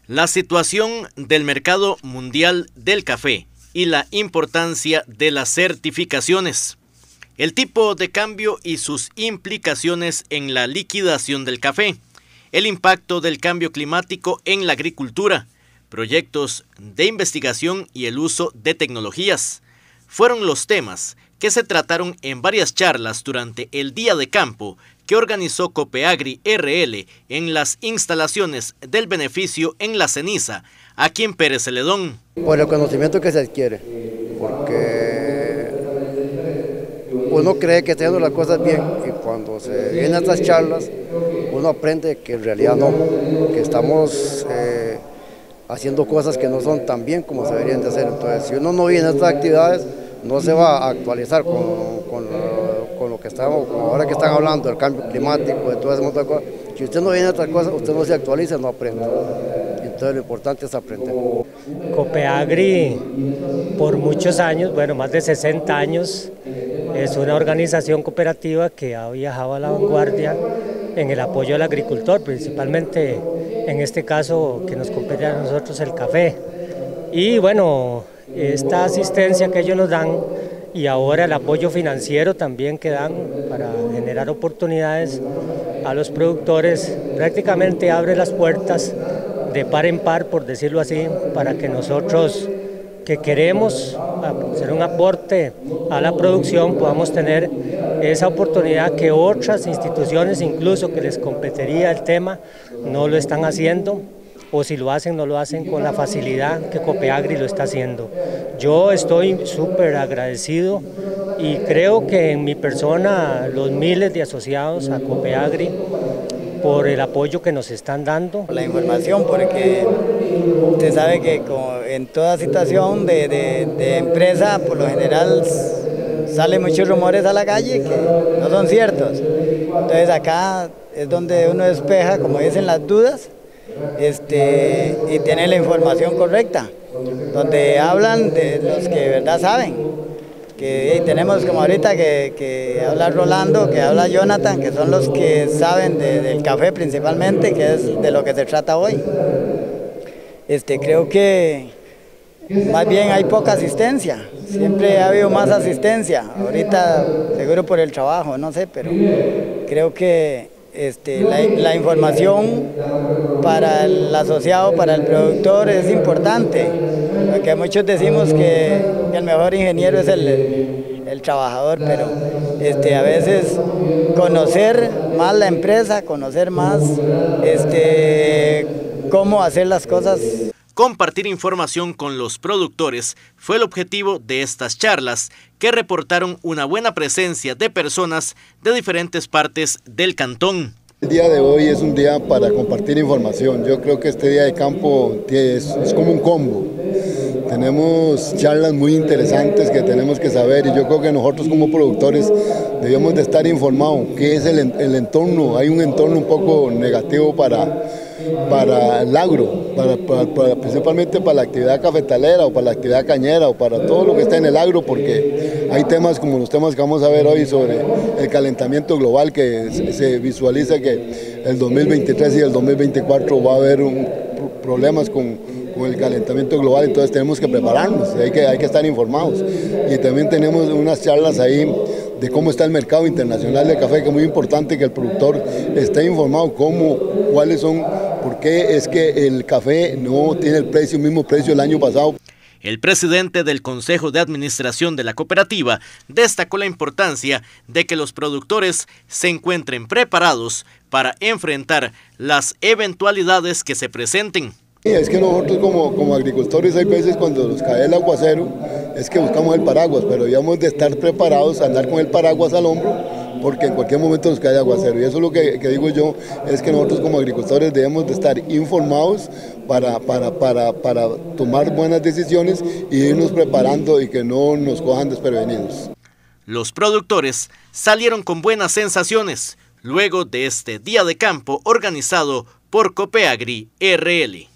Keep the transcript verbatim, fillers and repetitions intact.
La situación del mercado mundial del café y la importancia de las certificaciones. El tipo de cambio y sus implicaciones en la liquidación del café. El impacto del cambio climático en la agricultura. Proyectos de investigación y el uso de tecnologías. Fueron los temas que se trataron en varias charlas durante el Día de Campo que organizó Copeagri R L en las instalaciones del beneficio en La Ceniza, aquí en Pérez Celedón. Por el conocimiento que se adquiere, porque uno cree que está haciendo las cosas bien y cuando se vienen estas charlas uno aprende que en realidad no, que estamos eh, haciendo cosas que no son tan bien como se deberían de hacer. Entonces, si uno no viene a estas actividades, no se va a actualizar con, con, con lo que estamos, ahora que están hablando del cambio climático, de todas esas cosas. Si usted no viene a estas cosas, usted no se actualiza, no aprende. Entonces lo importante es aprender. Copeagri, por muchos años, bueno, más de sesenta años, es una organización cooperativa que ha viajado a la vanguardia en el apoyo al agricultor, principalmente en este caso que nos compete a nosotros el café. Y bueno, esta asistencia que ellos nos dan y ahora el apoyo financiero también que dan para generar oportunidades a los productores, prácticamente abre las puertas de par en par, por decirlo así, para que nosotros que queremos hacer un aporte a la producción podamos tener esa oportunidad que otras instituciones, incluso que les competiría el tema, no lo están haciendo, o si lo hacen, no lo hacen con la facilidad que Copeagri lo está haciendo. Yo estoy súper agradecido y creo que en mi persona, los miles de asociados a Copeagri, por el apoyo que nos están dando. La información, porque usted sabe que en toda situación de, de, de empresa, por lo general salen muchos rumores a la calle que no son ciertos. Entonces acá es donde uno despeja, como dicen, las dudas, este, y tiene la información correcta, donde hablan de los que de verdad saben. Que tenemos como ahorita que, que habla Rolando, que habla Jonathan, que son los que saben de, del café principalmente, que es de lo que se trata hoy. Este, creo que más bien hay poca asistencia, siempre ha habido más asistencia, ahorita seguro por el trabajo, no sé, pero creo que este, la, la información para el asociado, para el productor es importante, porque muchos decimos que, que el mejor ingeniero es el, el, el trabajador, pero este, a veces conocer más la empresa, conocer más este, cómo hacer las cosas. Compartir información con los productores fue el objetivo de estas charlas, que reportaron una buena presencia de personas de diferentes partes del cantón. El día de hoy es un día para compartir información. Yo creo que este día de campo es, es como un combo. Tenemos charlas muy interesantes que tenemos que saber y yo creo que nosotros como productores debemos de estar informados qué es el, el entorno. Hay un entorno un poco negativo para, para el agro, para, para, para, principalmente para la actividad cafetalera o para la actividad cañera o para todo lo que está en el agro, porque hay temas como los temas que vamos a ver hoy sobre el calentamiento global, que se, se visualiza que el dos mil veintitrés y el dos mil veinticuatro va a haber un, problemas con, con el calentamiento global, entonces tenemos que prepararnos, hay que, hay que estar informados. Y también tenemos unas charlas ahí de cómo está el mercado internacional del café, que es muy importante que el productor esté informado cómo, cuáles son, por qué es que el café no tiene el precio, el mismo precio el año pasado. El presidente del Consejo de Administración de la cooperativa destacó la importancia de que los productores se encuentren preparados para enfrentar las eventualidades que se presenten. Es que nosotros como, como agricultores hay veces cuando nos cae el aguacero es que buscamos el paraguas, pero debemos de estar preparados a andar con el paraguas al hombro porque en cualquier momento nos cae aguacero. Y eso es lo que, que digo yo, es que nosotros como agricultores debemos de estar informados para, para, para, para tomar buenas decisiones y irnos preparando y que no nos cojan desprevenidos. Los productores salieron con buenas sensaciones luego de este día de campo organizado por Copeagri R L.